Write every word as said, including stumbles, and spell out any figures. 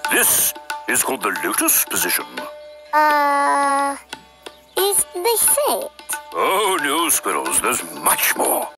This is called the lotus position. Uh, is this it? Oh, no, Squirrels, there's much more.